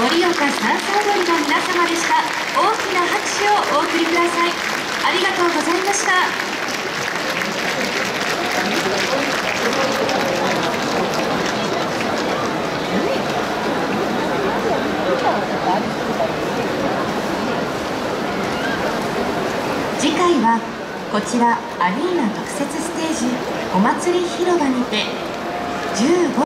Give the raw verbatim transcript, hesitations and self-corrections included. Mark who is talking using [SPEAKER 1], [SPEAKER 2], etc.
[SPEAKER 1] 盛岡さんさ踊りの皆様でした。大きな拍手をお送りください。ありがとうございました。次回はこちらアリーナ特設ステージお祭り広場にてじゅうご